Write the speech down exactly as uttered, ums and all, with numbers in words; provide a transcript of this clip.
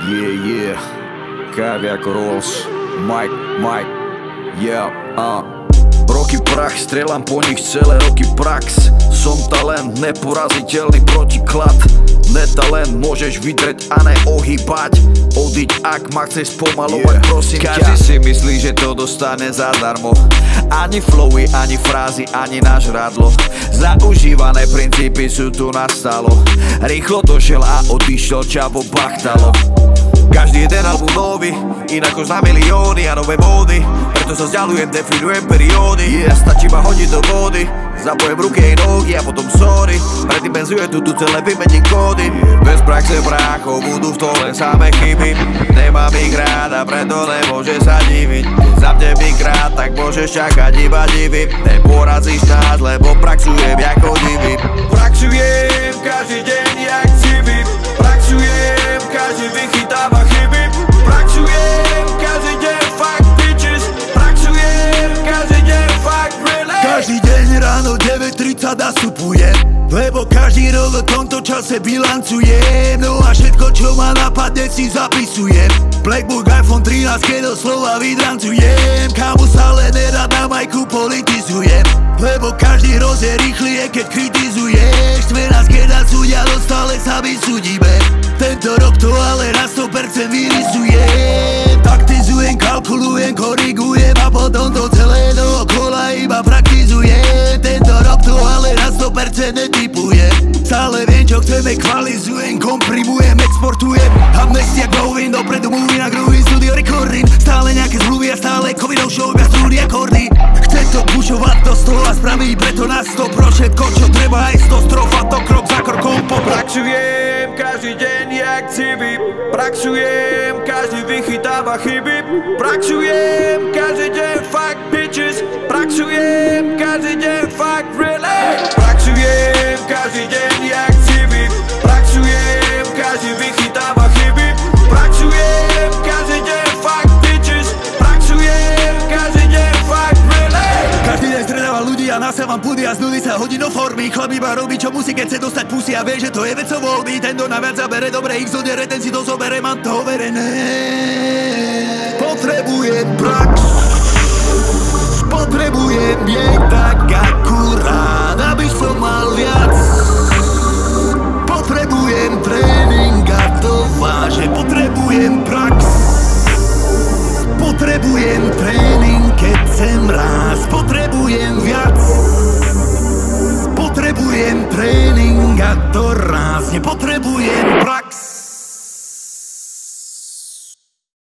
Yeah, yeah, káve ako Rolls, Mike, Mike, yeah, uh. Roky prach, strieľam po nich celé roky prax. Som talent, neporaziteľný protiklad. Netalent, môžeš vydreť a neohýbať. Odiť, ak ma chceš spomalovať, yeah. Prosím ťa. Každý si myslí, že to dostane zadarmo. Ani flowy, ani frázy, ani náš radlo. Zaužívané princípy sú tu nastalo. Rýchlo došiel a odišiel, čavo bachtalo. Každý jeden album nový, inak už na milióny a nové módy. Preto sa vzdialujem, definujem periódy. Yeah, stačí ma hodiť do vody, zapojem ruky aj nohy a potom sorry. Predimenzuje tu tu celé vymením kódy. Bez praxe bráchov budú v tom len samé chyby. Nemám ich rád a preto nemôže sa diviť. Za mne mi krát, tak môžeš čakať iba divy. Neporazíš nás, lebo praxujem ako divy. Praxujem každý deň jak civy. Praxujem, každý vychytáva chyby. Praxujem každý deň fuck bitches. Praxujem každý deň fuck really. Každý deň ráno deväť tridsať nastupujem, lebo každý rok v tomto čase bilancujem. No a všetko čo ma napadne si zapisujem. Blackbook, iPhone trinásť, keď doslova vydrancujem. Kámo stále nerad na majku politizujem, lebo každý hroz je rýchly, keď kritizuješ. Štve nás keď nás súdia, no stále sa vysúdime. Tento rok to ale na sto percent vyrysujem. Taktizujem, kalkulujem, korigujem a potom to celé dookola iba praktizujem. Tento rok to ale na sto percent netypujem. Stále viem čo chcem, ekvalizujem, komprimujem, exportujem. Amnestia going, dopredu moving a grooving, studio recording. Stále nejaké zmluvy a stále covidov show, iba studia kordy. Chce to pušovať do stola, spraví preto na sto pro všetko čo treba, aj sto strofa, to krok za krokom po. Praxujem každý deň jak civy. Praxujem, každý vychytáva chyby. Praxujem, každý deň fuck bitches. Praxujem, každý deň fuck really. Praxujem, každý deň jak civy. Praxujem, každý vychytáva chyby. Praxujem, každý deň fuck bitches. Praxujem, každý deň fuck really. Každý deň stredávam ľudí a nasávam pudy a z nudy sa hodí do formy. Chlap iba robí čo musí, keď chce dostať pusy a vie, že to je vecou voľby. Ten do naviac zabere, dobre ich zodere, ten si to zobere, mám to overené. Potrebujem prax, potrebujem jej tak akurát, aby som mal viac. Potrebujem tréning a to váže, potrebujem prax. Potrebujem tréning, keď chcem rásť, potrebujem viac. Potrebujem tréning a to rázne, potrebujem prax.